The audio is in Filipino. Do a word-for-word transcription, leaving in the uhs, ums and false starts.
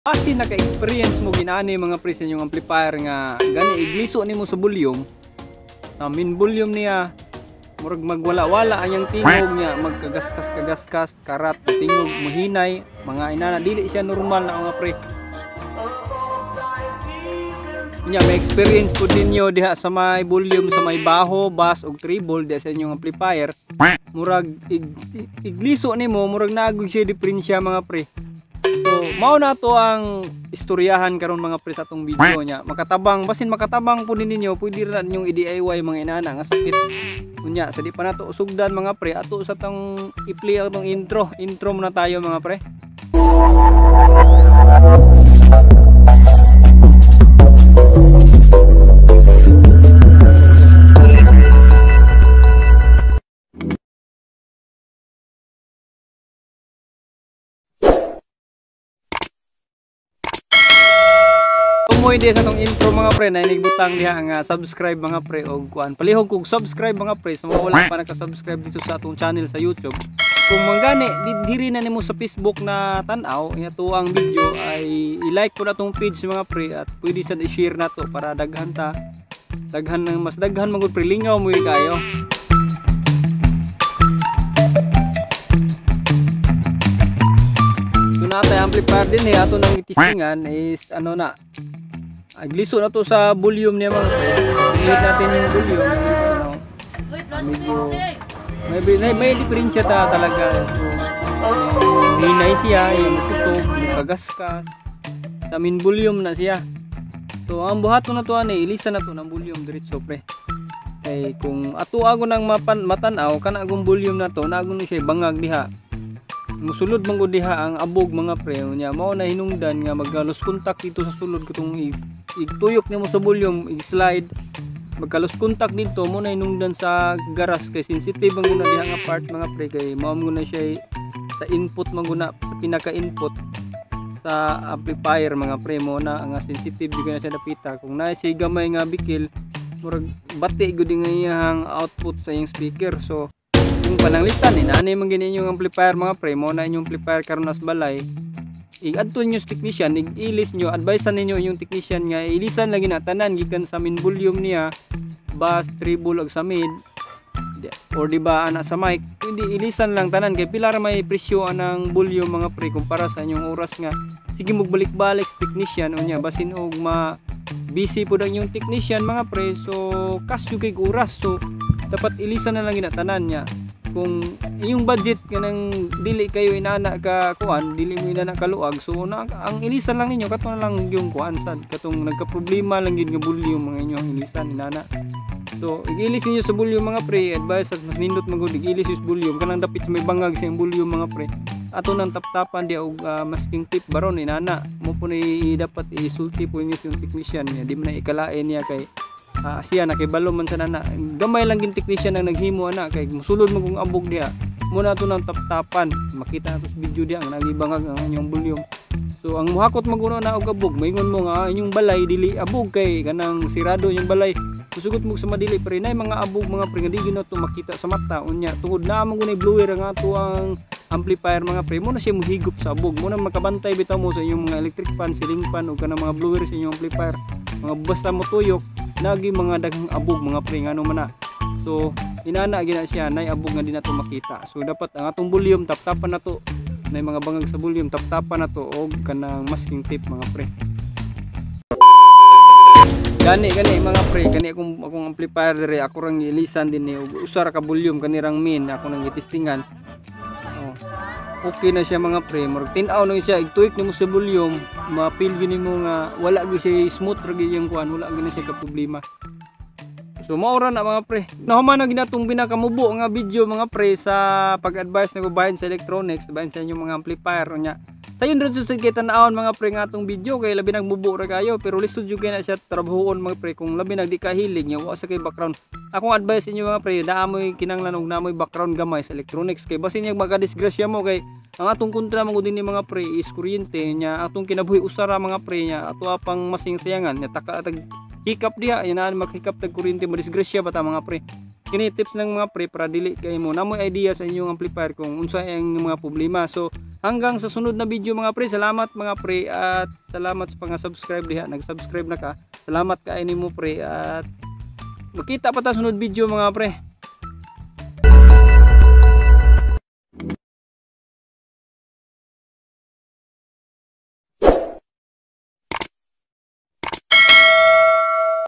Pati naka-experience mo ginani mga pre sa inyong amplifier nga gani igliso nimo sa volume. Sa min volume niya murag magwala-wala anyang tingog niya, magkagaskas-kagaskas, karat, tingog, muhinay, mga inana dili siya normal na mga pre. Nya may experience po ninyo diha sa may volume sa may baho, bass ug treble diha sa inyong amplifier. Murag ig, igliso nimo murag naagog siya diferensya mga pre. So, mao na to ang istoryahan karon mga pre sa atong video nya. Makatabang basin makatabang po ninyo, pwede ra ninyong i-D I Y mga inana nga sakit. Unya, sa di pa nato usugdan mga pre, ato sa tong i-play atong intro. Intro muna tayo mga pre. Tumoy di sa tong intro mga pre na inigbutang diha nga subscribe mga pre og kuan. Palihog kog subscribe mga pre sa mga wala pa naka-subscribe dito sa atong channel sa YouTube. Kung manggani diri na nimo sa Facebook na tan-aw ito ang video ay i-like ko na tong page mga pre at pwede sad i-share na to para daghan ta. Daghan ng mas daghan magud pre lingaw mo kayo. So natay amplifier din eh ato nang itistingan is ano na agliso na to sa volume niya mga pre. Tingnan natin yung volume is ano. Medyo may may, may diferensya ta talaga. So hinay siya, yung kusog, yung kagaskas. Sa min volume na siya. So ang buhaton na to ani ilisa na to ng volume diretso pre. Kay kung ato ago nang mapan matanaw kana agong volume na to, naagong siya bangag diha. Musulod man gud diha ang abog mga pre nya mao na hinungdan nga magkalos contact dito sa sulod katong igtuyok nimo sa volume i-slide magkalos contact dito mo na hinungdan sa garas kay sensitive ang guna diha nga part mga pre kay mao guna siya sa input man guna sa pinaka input sa amplifier mga pre mo na ang sensitive di na siya napita kung na siya gamay nga bikil murag bati gud nga iyang output sa iyang speaker. So yung pananglitan eh naanay man gini yung amplifier mga pre mo na inyong amplifier karon nas balay i-adto nyo sa technician i-ilis nyo advisean ninyo yung technician nga ilisan lagi na tanan gikan sa min volume niya bass treble ug sa mid or di ba ana sa mic hindi ilisan lang tanan kay pila ra may presyo anang volume mga pre kumpara sa inyong oras nga sige magbalik-balik technician unya basin og ma busy pud ang yung technician mga pre so kasyo kay oras so dapat ilisan na lang ginatanan niya. Kung yung budget kanang dili kayo inana ka kuan, dili mo inana ka luag, so na, ang ilisan lang ninyo kato na lang yung kuan sad katong nagka-problema lang gid nga volume mga inyong ilisan inana. So igilis niyo sa volume mga pre, advice at mas nindot magud igilis sa volume kanang dapit sa may bangag sa volume mga pre. Ato nang tap-tapan dia og uh, masking tip baron inana mo po ni dapat isulti po niyo yung technician niya, di man na ikalain niya kay Uh, siya nakibalo man sa nana gamay lang gin technician ang naghimo ana kay musulod mo kung abog diha muna to nang tap-tapan makita nato sa video diha ang nagibangag ang inyong volume. So ang muhakot maguno na og abog maingon mo nga inyong balay dili abog kay kanang sirado yung balay susugot mo sa madili pero nay mga abog mga pre nga di gino to makita sa mata unya tungod na mo gunay blower nga to ang amplifier mga pre mo na siya mohigop sa abog mo na makabantay bitaw mo sa inyong mga electric fan ceiling fan o kanang mga blower sa inyong amplifier mga basta mo tuyok nagi mga daghang abog mga pre ngano man na. So inana gina siya nay abog nga di nato makita. So dapat ang atong volume tap-tapan nato nay mga bangag sa volume tap-tapan nato og kanang masking tape mga pre. Gani gani mga pre gani akong akong amplifier dire ako rang ilisan din ni og usar ka volume kanirang min ako nang gitistingan. Oh. Okay na siya mga pre murag tin-aw na siya igtuik nimo sa volume ma-feel gini mo nga wala gyud siya smooth ra gyud yung kuan wala gyud siya ka problema. So mao ra na mga pre nahuman na ginatong binakamubo nga video mga pre sa pag-advise na bahin sa electronics bahin sa inyong mga amplifier nya sayon ra jud kita naawon mga pre nga atong video kay labi nagmubo ra kayo pero lisod jud na siya trabahoon mga pre kung labi nagdi ka hilig nya wa sa kay background. Akong advice inyo mga pre naamoy kinanglan og naamoy background gamay sa electronics kay basin nya magadisgrasya mo kay ang atong kontra mo din ni mga pre is kuryente nya atong kinabuhi usara mga pre nya ato apang masing sayangan nya taka tag hikap diha yan maghikap tag kuryente madisgrasya bata mga pre. Kini tips ng mga pre para dili kay mo namoy idea sa inyong amplifier kung unsa ang mga problema. So hanggang sa sunod na video mga pre. Salamat mga pre at salamat sa mga subscribe diha. Nag-subscribe na ka. Salamat ka ini mo pre at makita pa ta sunod video mga pre.